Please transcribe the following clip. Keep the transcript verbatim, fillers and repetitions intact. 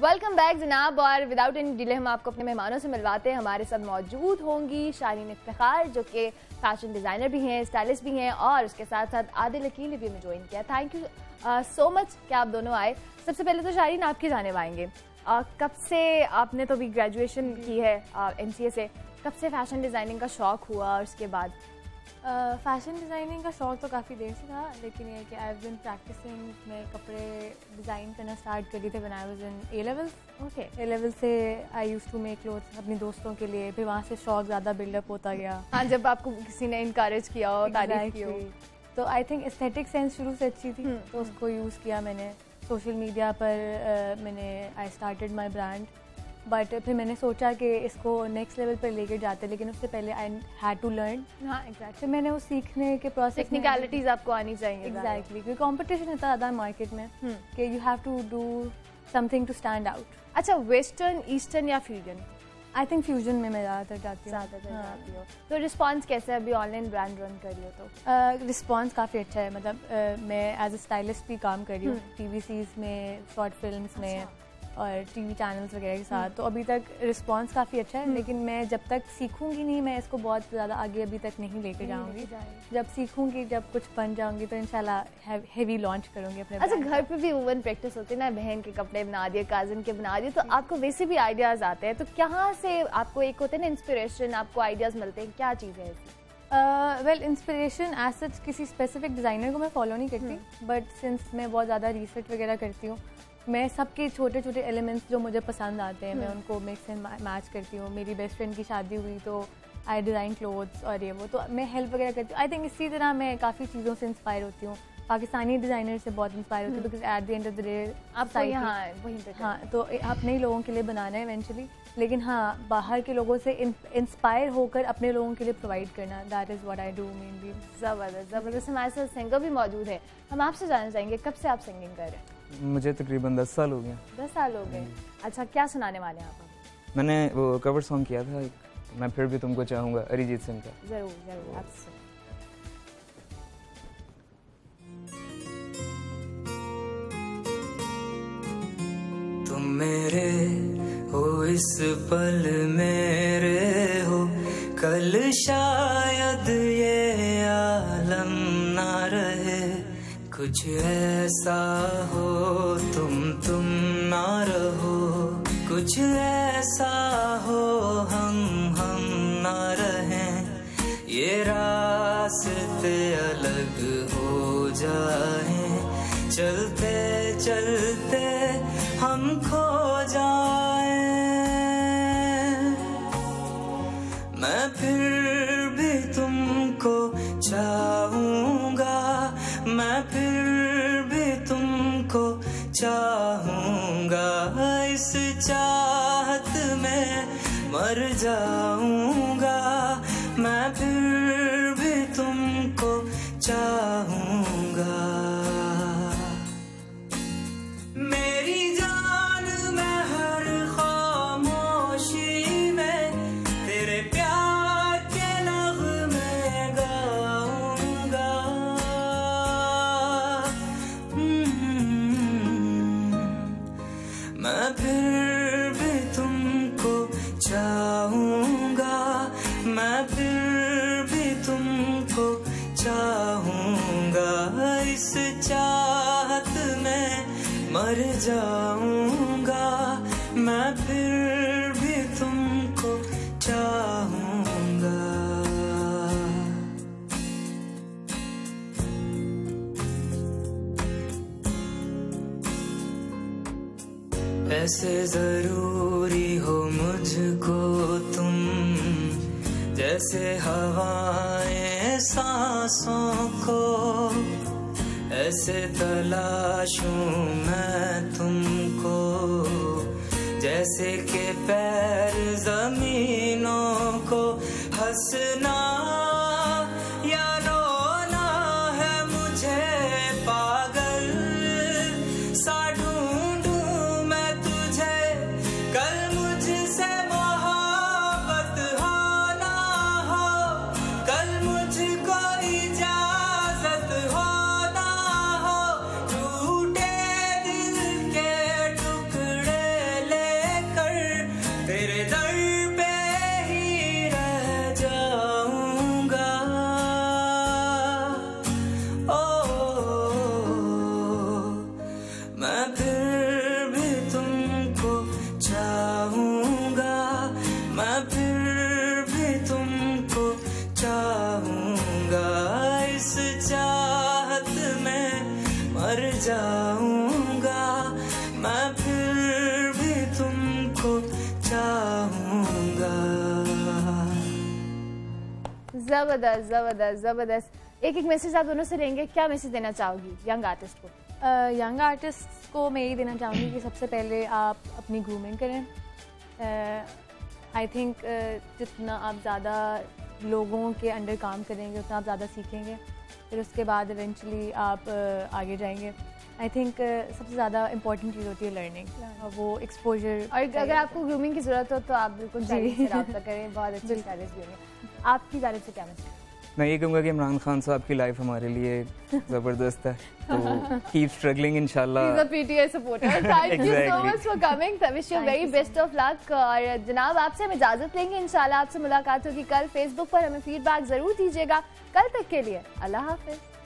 Welcome back जनाब। और without any delay हम आपको अपने मेहमानों से मिलवाते हैं। हमारे साथ मौजूद होंगी शारीन इफ्तिखार, जो कि फैशन डिज़ाइनर भी हैं, स्टाइलिस्ट भी हैं, और उसके साथ साथ आदिल अकील ने भी हमें ज्वाइन किया। थैंक यू सो मच कि आप दोनों आए। सबसे पहले तो शारीन आपकी जाने आएंगे, uh, कब से आपने तो अभी ग्रेजुएशन की है एम सी ए से, कब से फैशन डिज़ाइनिंग का शौक़ हुआ? और उसके बाद फैशन डिज़ाइनिंग का शौक़ तो काफ़ी देर से था, लेकिन ये कि आई बिन प्रैक्टिसिंग में कपड़े डिज़ाइन करना स्टार्ट करी थे when I was in A level. Okay, A level से I used to make clothes अपनी दोस्तों के लिए, फिर वहाँ से शौक़ ज़्यादा बिल्डअप होता गया। हाँ, जब आपको किसी ने इनकरेज किया हो, तारीफ की हो, तो आई थिंक एस्थेटिक सेंस शुरू से अच्छी थी, तो उसको यूज़ किया मैंने। सोशल मीडिया पर uh, मैंने I started my brand, but फिर मैंने सोचा कि इसको नेक्स्ट लेवल पर लेकर जाते, लेकिन उससे पहले आई हैड टू लर्न। हाँ एग्जैक्टली, फिर मैंने वो सीखने के प्रोसेस, टेक्निकलिटीज आपको आनी चाहिए। एग्जैक्टली, क्योंकि कंपटीशन इतना ज़्यादा है मार्केट में कि you have to do something to stand out. अच्छा, वेस्टर्न, ईस्टर्न या फ्यूजन? आई थिंक फ्यूजन में मैं ज़्यादातर जाती हूँ। ज़्यादातर जाती हो। तो रिस्पांस कैसा है अभी ऑनलाइन ब्रांड रन कर रही हो तो? रिस्पांस काफ़ी अच्छा है, मतलब uh, मैं एज अ स्टाइलिस्ट भी काम कर रही हूँ टीवी सीरीज में, शॉर्ट फिल्म्स में और टीवी चैनल्स वगैरह के साथ, तो अभी तक रिस्पांस काफ़ी अच्छा है। लेकिन मैं जब तक सीखूंगी नहीं, मैं इसको बहुत ज़्यादा आगे अभी तक नहीं लेके जाऊंगी। जब सीखूंगी, जब कुछ बन जाऊंगी, तो इंशाल्लाह हेवी लॉन्च करूंगी अपने। अच्छा, घर पे भी वुमन प्रैक्टिस होती है ना, बहन के कपड़े बना दिए, काजन के बना दिए, तो आपको वैसे भी आइडियाज़ आते हैं, तो कहाँ से आपको एक होते हैं ना इंस्पिरेशन, आपको आइडियाज़ मिलते हैं, क्या चीज़ है ऐसी? वेल, इंस्पिरेशन एज सच किसी स्पेसिफिक डिज़ाइनर को मैं फॉलो नहीं करती, बट सिंस मैं बहुत ज़्यादा रिसर्च वगैरह करती हूँ, मैं सबके छोटे छोटे एलिमेंट्स जो मुझे पसंद आते हैं मैं उनको मिक्स एंड मैच करती हूँ। मेरी बेस्ट फ्रेंड की शादी हुई तो आई डिज़ाइन क्लोथ्स और ये वो, तो मैं हेल्प वगैरह करती हूँ। आई थिंक इसी तरह मैं काफ़ी चीज़ों से इंस्पायर होती हूँ, पाकिस्तानी डिज़ाइनर से बहुत इंस्पायर होती हूँ, because at the end of the day आप यहाँ वहीं पे। हाँ, तो अपने ही लोगों के लिए बनाना है इवेंचुअली, लेकिन हाँ, बाहर के लोगों से इंस्पायर होकर अपने लोगों के लिए प्रोवाइड करना, that is what I do mainly. ज़बरदस्त ज़बरदस्त। हमारे साथ सिंगर भी मौजूद है, हम आपसे जानना चाहेंगे कब से आप सिंगिंग कर रहे हैं? मुझे तकरीबन दस साल हो गए। दस साल हो गए। अच्छा, क्या सुनाने वाले हैं आप? मैंने वो कवर सॉन्ग किया था एक, मैं फिर भी तुमको चाहूँगा, अरिजीत सिंह का। जरूर जरूर, आपसे। तुम मेरे हो इस पल मेरे हो, कल शायद ये आलम ना रहे, कुछ ऐसा हो तुम तुम ना रहो, कुछ ऐसा हो हम हम ना रहें, ये रास्ते अलग हो जाएं, चलते चलते हम खो जाएं, मैं फिर भी तुमको चाहूँगा, मैं फिर भी तुमको चाहूँगा, इस चाहत में मर जाऊँगा, मैं फिर भी तुमको चाहूँगा। मेरी जान मैं हर खामोशी में तेरे प्यार के नग़्मे गाऊँगा, मैं फिर भी तुमको चाहूँगा, मैं फिर भी तुमको चाहूँगा, इस चाहत में मर जाऊँगा, मैं फिर भी तुमको चाहूँगा। ऐसे जरूरी हो मुझको तुम, जैसे हवाएं सांसों को, ऐसे तलाशूं मैं तुमको, जैसे के पैर जमीनों को, हंसना या रोना है मुझे पागल सा ढूंढूं मैं तुझे, कल मुझसे मोहब्बत हो ना हो, कल मुझको इजाजत हो ना हो, टूटे दिल के टुकड़े मर जाऊंगा मैं फिर भी तुमको चाहूंगा। जबरदस्त जबरदस्त जबरदस्त। एक एक मैसेज आप दोनों से लेंगे, क्या मैसेज देना चाहोगी यंग आर्टिस्ट को? यंग uh, आर्टिस्ट को मैं यही देना चाहूँगी कि सबसे पहले आप अपनी ग्रूमिंग करें। आई uh, थिंक uh, जितना आप ज़्यादा लोगों के अंडर काम करेंगे उतना आप ज़्यादा सीखेंगे, फिर उसके बाद इवेंचुअली आप uh, आगे जाएंगे। आई थिंक uh, सबसे ज़्यादा इंपॉर्टेंट चीज़ होती है लर्निंग, uh, वो एक्सपोजर। और अगर आपको ग्रूमिंग की ज़रूरत हो तो आप बिल्कुल स्टाइलिस्ट से रब्ता करें, बहुत अच्छे स्टाइलिस्ट भी होंगे। आपकी जानिब से क्या मैसेज? मैं ये कहूँगा कि इमरान खान साहब की लाइफ हमारे लिए ज़बरदस्त है, तो कीप स्ट्रगलिंग इंशाल्लाह। He's a P T I supporter. Thank you so much for coming. Wish you very best of luck. और जनाब आपसे हम इजाज़त लेंगे, इंशाल्लाह आपसे मुलाकात होगी कल। फेसबुक पर हमें फीडबैक ज़रूर दीजिएगा। कल तक के लिए अल्लाह हाफिज़।